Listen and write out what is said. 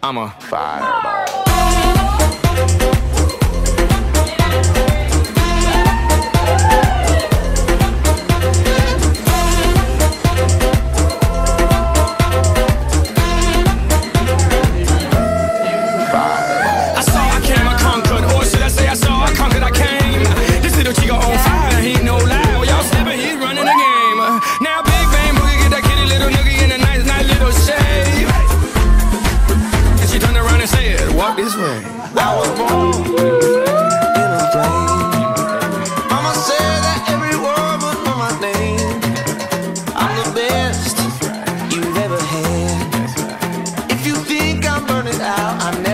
I'm a fireball. This way. I was born in a flame. Mama said that every word would know my name. I'm the best you've ever had. If you think I'm burning out, I never